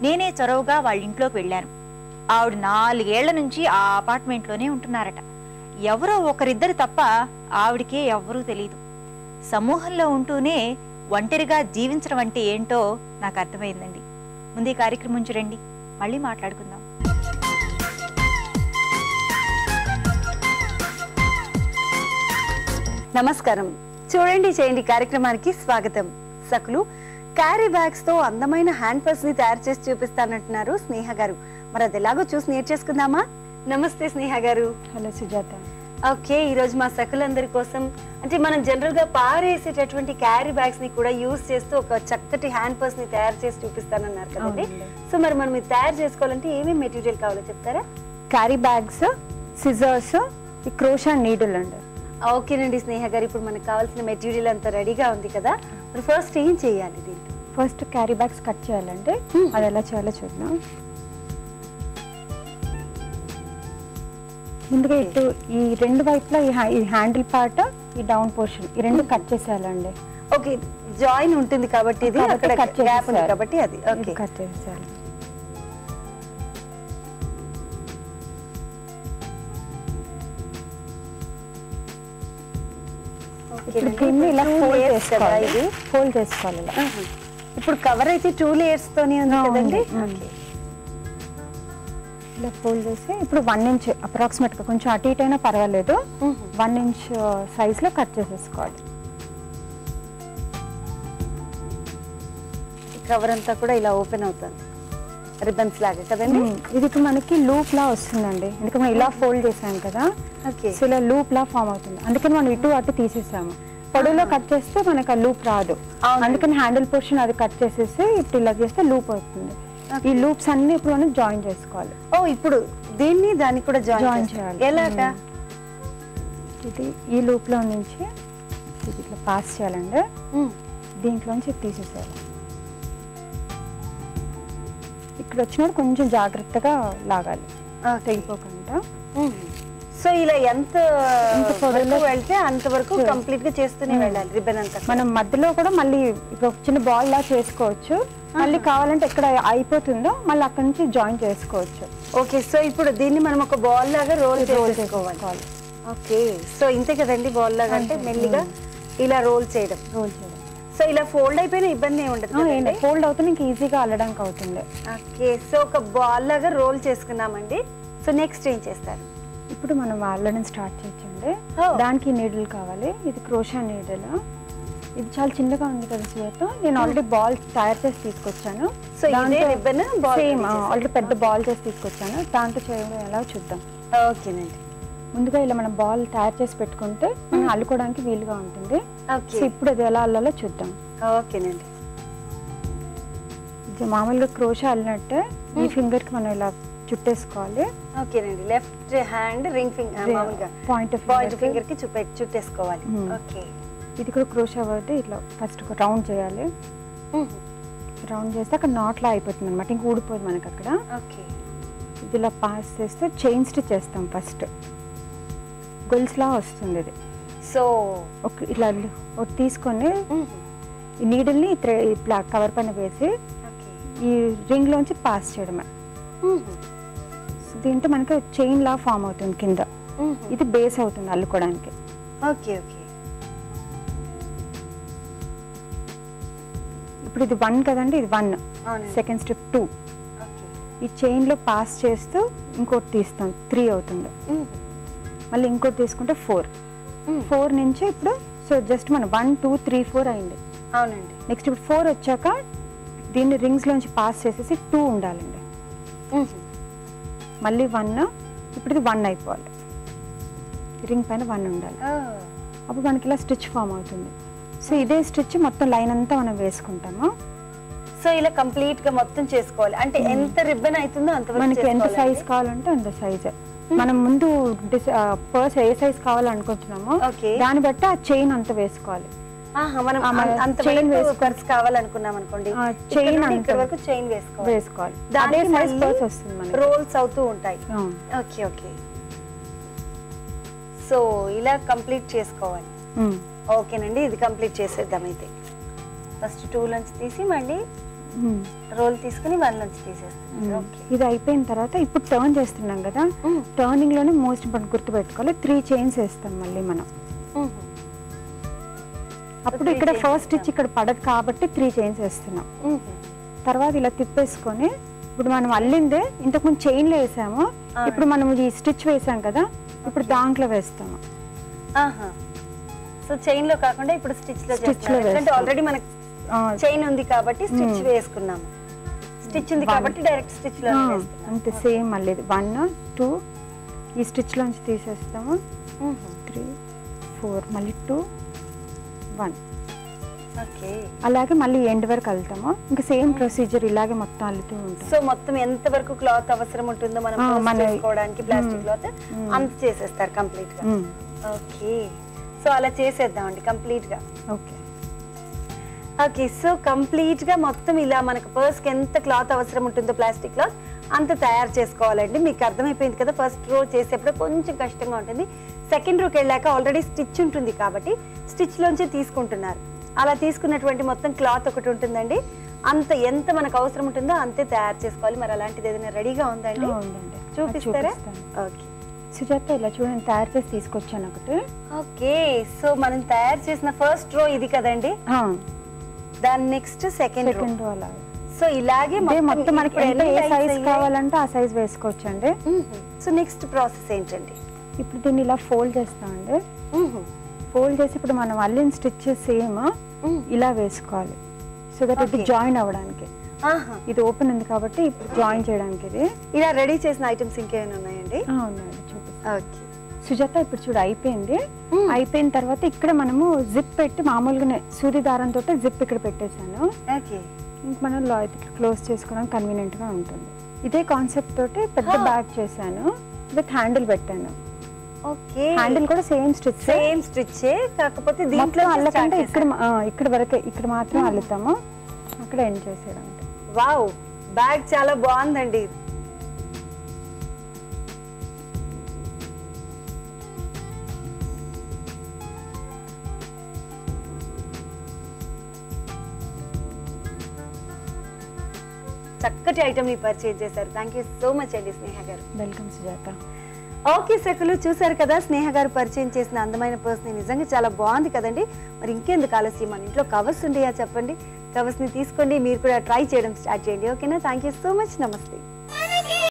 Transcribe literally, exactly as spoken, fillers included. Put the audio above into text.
నేనే చొరవగా వాళ్ళ ఇంట్లోకి వెళ్ళాను. ఆవిడ నాలుగేళ్ల నుంచి ఆ అపార్ట్మెంట్లోనే ఉంటున్నారట. ఎవరో ఒకరిద్దరు తప్ప ఆవిడికే ఎవ్వరూ తెలియదు. సమూహంలో ఉంటూనే ఒంటరిగా జీవించడం అంటే ఏంటో నాకు అర్థమైందండి. ముందే కార్యక్రమం చూడండి, మళ్ళీ మాట్లాడుకుందాం. నమస్కారం. చూడండి చేయండి కార్యక్రమానికి స్వాగతం. సకులు క్యారీ బ్యాగ్స్ తో అందమైన హ్యాండ్ పర్స్ ని తయారు చేసి చూపిస్తానంటున్నారు స్నేహ గారు. మరి అది ఎలాగో చూసి నేర్చేసుకుందామా? నమస్తే స్నేహ గారు. హలో సుజాత. ఓకే, ఈ రోజు మా సకులందరి కోసం అంటే మనం జనరల్ గా పారేసేటటువంటి క్యారీ బ్యాగ్స్ ని కూడా యూజ్ చేస్తూ ఒక చక్కటి హ్యాండ్ పర్స్ ని తయారు చేసి చూపిస్తానన్నారు కదండి. సో మరి మనం ఇది తయారు చేసుకోవాలంటే ఏమేమి మెటీరియల్ కావాలో చెప్తారా? క్యారీ బ్యాగ్స్, సిజర్స్, ఈ క్రోషా నీడిల్ అండి. ఓకేనండి స్నేహ గారు, ఇప్పుడు మనకు కావాల్సిన మెటీరియల్ అంతా రెడీగా ఉంది కదా. మరి ఫస్ట్ ఏం చేయాలి దీంట్లో? ఫస్ట్ క్యారీ బ్యాగ్స్ కట్ చేయాలండి. అది ఎలా చేయాలో చూద్దాం. ముందుగా ఇటు ఈ రెండు వైపులా ఈ హ్యాండిల్ పార్ట్, ఈ డౌన్ పోర్షన్, ఈ రెండు కట్ చేసేయాలండి. ఓకే, జాయిన్ ఉంటుంది కాబట్టి ఇది అక్కడ కట్ గ్యాప్ ఉంది కాబట్టి అది ఓకే కట్ చేసేయాలి. ఇప్పుడు దీన్ని ఇలా ఫోల్డ్ చేసుకోవాలి. ఇది ఫోల్డ్ చేసుకోవాలి ఇలా. ఇప్పుడు కవర్ అయితే టూ లేయర్స్ తోనే ఉంది కదండి. ఓకే, ఇలా ఫోల్డ్ చేసి ఇప్పుడు వన్ ఇంచ్ అప్రాక్సిమేట్ గా, కొంచెం అటు ఇటు అయినా పర్వాలేదు, వన్ ఇంచ్ సైజ్ లో కట్ చేసేసుకోవాలి. కవర్ అంతా కూడా ఇలా ఓపెన్ అవుతుంది, రిబ్బన్స్ లాగా కదండి. ఇది మనకి లూప్ లా వస్తుందండి, ఎందుకంటే మనం ఇలా ఫోల్డ్ చేసాం కదా. ఓకే, సో ఇలా లూప్ లా ఫామ్ అవుతుంది. అందుకని మనం ఇటు అటు తీసేసాము. పొడవులో కట్ చేస్తే మనకు ఆ లూప్ రాదు, అందుకని హ్యాండిల్ పోర్షన్ అది కట్ చేసేసి ఇప్పుడు ఇలా చేస్తే లూప్ అవుతుంది. ఈ లూప్స్ అన్ని ఇప్పుడు మనం జాయిన్ చేసుకోవాలి. ఓ, ఇప్పుడు దీన్ని దాన్ని కూడా జాయిన్ చేయాలి. ఎలాగా? ఇది ఈ లూప్ లో నుంచి ఇది ఇట్లా పాస్ చేయాలండి. దీంట్లోంచి తీసేసేయాలి. ఇక్కడ వచ్చినప్పుడు కొంచెం జాగ్రత్తగా లాగాలి, తెగిపోకుండా. సో ఇలా ఎంత పొడవులో వెళ్తే అంతవరకు కంప్లీట్ గా చేస్తూనే వెళ్ళాలి రిబ్బన్ అంతా. మనం మధ్యలో కూడా మళ్ళీ ఇప్పుడు చిన్న బాల్ లా చేసుకోవచ్చు, మళ్ళీ కావాలంటే ఎక్కడ అయిపోతుందో మళ్ళీ అక్కడ నుంచి జాయిన్ చేసుకోవచ్చు. ఓకే, సో ఇప్పుడు దీన్ని మనం ఒక బాల్ లాగా రోల్ రోల్ చేసుకోవాలి. ఓకే, సో ఇంతే కదండి, బాల్ లాగా అంటే మెల్లిగా ఇలా రోల్ చేయడం రోల్ చేయడం సో ఇలా ఫోల్డ్ అయిపోయిన ఇబ్బంది ఏమి ఉండదు, ఫోల్డ్ అవుతుంది, ఇంకా ఈజీగా అల్లడానికి అవుతుంది. ఓకే, సో ఒక బాల్ లాగా రోల్ చేసుకున్నామండి. సో నెక్స్ట్ ఏం చేస్తారు? ఇప్పుడు మనం అల్లడం స్టార్ట్ చేయొచ్చండి. దానికి నీడిల్ కావాలి. ఇది క్రోషా నీడిల్. ఇది చాలా చిన్నగా ఉంది కదా సుజాత. నేను ఆల్రెడీ బాల్ తయారు చేసి తీసుకొచ్చాను. సో సేమ్ ఆల్రెడీ పెద్ద బాల్ చేసి తీసుకొచ్చాను, దాంతో చేయడం ఎలా చూద్దాం. ఓకేనండి, ముందుగా ఇలా మనం బాల్ తయారు చేసి పెట్టుకుంటే మనం అల్లుకోవడానికి వీలుగా ఉంటుంది. సో ఇప్పుడు అది ఎలా అల్లాలో చూద్దాం. ఓకేనండి, మామూలుగా క్రోషా అల్లినట్టే ఈ ఫింగర్ కి మనం ఇలా చుట్టేసుకోవాలి. ఓకేనండి, లెఫ్ట్ హ్యాండ్ రింగ్ ఫింగర్ మామూలుగా పాయింట్ పాయింట్ ఫింగర్ కి చుట్టే చుట్టేసుకోవాలి. ఓకే, ఇది కూడా క్రోషా వర్డ్. ఇట్లా ఫస్ట్ ఒక రౌండ్ చేయాలి. రౌండ్ చేస్తే అక్కడ నాట్లా అయిపోతుంది అనమాట, ఇంక ఊడిపోదు మనకి అక్కడ. ఓకే, ఇది ఇలా పాస్ చేస్తే చైన్ స్టిచ్ చేస్తాం. ఫస్ట్ గొలుసులా వస్తుంది ఇది. సో ఒక ఇలా ఒకటి తీసుకొని ఈ నీడిల్ని ఇట్లా కవర్ పైన వేసి ఈ రింగ్ లోంచి పాస్ చేయడమే. దీంతో మనకి చైన్ లా ఫామ్ అవుతుంది కింద. ఇది బేస్ అవుతుంది అల్లుకోవడానికి. ఓకే ఓకే, ఇప్పుడు ఇది వన్ కదండి, ఇది వన్. Second step two. ఈ చైన్ లో పాస్ చేస్తూ ఇంకోటి తీస్తాం, త్రీ అవుతుంది. మళ్ళీ ఇంకోటి తీసుకుంటే ఫోర్. ఫోర్ నుంచి ఇప్పుడు సో జస్ట్ మనం వన్ టూ త్రీ ఫోర్ అయింది. అవునండి, నెక్స్ట్ ఇప్పుడు ఫోర్ వచ్చాక దీన్ని రింగ్స్ లోంచి పాస్ చేసేసి టూ ఉండాలండి. మళ్ళీ వన్, ఇప్పుడు ఇది వన్ అయిపోవాలి, రింగ్ పైన వన్ ఉండాలి. అప్పుడు మనకి ఇలా స్టిచ్ ఫామ్ అవుతుంది. సో ఇదే స్టిచ్ మొత్తం లైన్ అంతా మనం వేసుకుంటాము. సో ఇలా కంప్లీట్ గా మొత్తం చేసుకోవాలి. అంటే ఎంత రిబ్బన్ అవుతుందో అంత మనకి ఎంత సైజ్ కావాలంటే అంత సైజ్. మనం ముందు పర్స్ ఏ సైజ్ కావాలనుకుంటున్నామో దాన్ని బట్టి ఆ చైన్ అంత వేసుకోవాలి. మనం అంత చైన్ పర్స్ కావాలనుకున్నాం అనుకోండి, చైన్ ఇక్కడ వరకు చైన్ వేసుకోవాలి వేసుకోవాలి అదే సైజ్ పర్స్ వస్తుంది మనకి. రోల్స్ అవుతూ ఉంటాయి. ఓకే ఓకే, సో ఇలా కంప్లీట్ చేసుకోవాలి. ఓకేనండి, ఇది కంప్లీట్ చేసేద్దాం. అయితే ఫస్ట్ టూ లంచ్ తీసి మళ్ళీ రోల్ తీసుకుని వన్ నుంచి తీసేస్తాం. ఓకే, ఇది అయిపోయిన తర్వాత ఇప్పుడు టర్న్ చేస్తున్నాం కదా, టర్నింగ్ లోనే మోస్ట్ ఇంపార్టెంట్ గుర్తు పెట్టుకోవాలి, త్రీ చైన్స్ వేస్తాం మళ్ళీ మనం. అప్పుడు ఇక్కడ ఫస్ట్ స్టిచ్ ఇక్కడ పడదు కాబట్టి త్రీ చైన్స్ వేస్తున్నాం. తర్వాత ఇలా తిప్పేసుకొని ఇప్పుడు మనం అల్లిందే ఇంతకుముందు చైన్లో వేసాము, ఇప్పుడు మనం ఈ స్టిచ్ వేసాం కదా, ఇప్పుడు దాంట్లో వేస్తాము. సో చైన్ లో కాకుండా ఇప్పుడు స్టిచ్ లో చేస్తాం. ఆల్రెడీ మనకి చైన్ ఉంది కాబట్టి స్టిచ్ వేసుకున్నాము, స్టిచ్ ఉంది కాబట్టి డైరెక్ట్ స్టిచ్ లో అంతే. సేమ్ మళ్ళీ వన్ టూ ఈ స్టిచ్ లోంచి తీసేస్తాము, త్రీ ఫోర్ మళ్ళీ టూ వన్. ఓకే, అలాగే మళ్ళీ ఎండ్ వరకు వెళ్తాము. ఇంకా సేమ్ ప్రొసీజర్ ఇలాగే మొత్తం అల్లుతూ ఉంటాం. సో మొత్తం ఎంత వరకు క్లాత్ అవసరం ఉంటుందో మనం చేసుకోవడానికి ప్లాస్టిక్ క్లాత్ అంత చేసేస్తారు కంప్లీట్ గా. ఓకే, సో అలా చేసేద్దామండి కంప్లీట్ గా. ఓకే ఓకే, సో కంప్లీట్ గా మొత్తం ఇలా మనకు పర్స్ కి ఎంత క్లాత్ అవసరం ఉంటుందో ప్లాస్టిక్ క్లాత్ అంత తయారు చేసుకోవాలండి. మీకు అర్థమైపోయింది కదా, ఫస్ట్ రో చేసేప్పుడు కొంచెం కష్టంగా ఉంటుంది, సెకండ్ రోకి వెళ్ళాక ఆల్రెడీ స్టిచ్ ఉంటుంది కాబట్టి స్టిచ్ లోంచి తీసుకుంటున్నారు. అలా తీసుకున్నటువంటి మొత్తం క్లాత్ ఒకటి ఉంటుందండి, అంత ఎంత మనకు అవసరం ఉంటుందో అంతే తయారు చేసుకోవాలి. మరి అలాంటిది ఏదైనా రెడీగా ఉందండి, చూపిస్తారా? ఓకే సుజాత, ఇలా చూడండి తయారు చేసి తీసుకొచ్చాను ఒకటి. ఓకే, సో మనం తయారు చేసిన ఫస్ట్ రో ఇది కదండి, దాని నెక్స్ట్ సెకండ్ సెకండ్ రో అలా. సో ఇలాగే మొత్తం మనకి ఎంత ఏ సైజ్ కావాలంటే ఆ సైజ్ వేసుకోవచ్చు అండి. సో నెక్స్ట్ ప్రాసెస్ ఏంటండి? ఇప్పుడు దీన్ని ఇలా ఫోల్డ్ చేస్తామండి. ఫోల్డ్ చేసి ఇప్పుడు మనం అల్లిన స్టిచ్ సేమ్ ఇలా వేసుకోవాలి, సో దట్ ఇది జాయిన్ అవ్వడానికి. ఇది ఓపెన్ ఉంది కాబట్టి ఇప్పుడు జాయిన్ చేయడానికి ఇది. ఇలా రెడీ చేసిన ఐటమ్స్ ఇంకేమైనా ఉన్నాయండి? అవునండి, చూపిస్తాను. సుజాత, ఇప్పుడు చూడు అయిపోయింది. అయిపోయిన తర్వాత ఇక్కడ మనము జిప్ పెట్టి మామూలుగానే సూది దారంతో జిప్ ఇక్కడ పెట్టేశాను. ఇంక మనం క్లోజ్ చేసుకోవడానికి కన్వీనియంట్ గా ఉంటుంది. ఇదే కాన్సెప్ట్ తోటి పెద్ద బ్యాగ్ చేశాను, విత్ హ్యాండిల్ పెట్టాను. ఓకే, హ్యాండిల్ కూడా సేమ్ స్టిచ్ సేమ్ స్టిచ్ కాకపోతే దీంట్లో అల్లకంటే ఇక్కడ ఇక్కడ వరకే, ఇక్కడ మాత్రం అల్లుతాము, అక్కడ ఎండ్ చేసేయడం. వావ్, బ్యాగ్ చాలా బాగుందండి. చక్కటి ఐటమ్ ని పర్చేజ్ చేశారు. థ్యాంక్ యూ సో మచ్ అండి స్నేహ గారు. వెల్కమ్ సుజాత. ఓకే సకులు, చూసారు కదా స్నేహ గారు పరిచయం చేసిన అందమైన పర్స్ ని. నిజంగా చాలా బాగుంది కదండి. మరి ఇంకెందుకు ఆలస్యం, మన ఇంట్లో కవర్స్ ఉండేయా చెప్పండి, కవర్స్ ని తీసుకోండి, మీరు కూడా ట్రై చేయడం స్టార్ట్ చేయండి. ఓకేనా? థ్యాంక్ యూ సో మచ్, నమస్తే.